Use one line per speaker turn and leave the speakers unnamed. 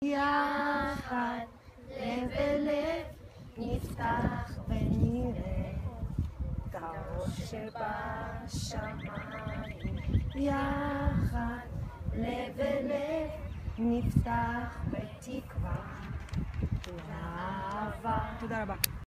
יחד, לב אל לב, נפתח ונראה את האור שבשמיים. יחד, לב אל לב, נפתח בתקווה ובאהבה.
תודה רבה.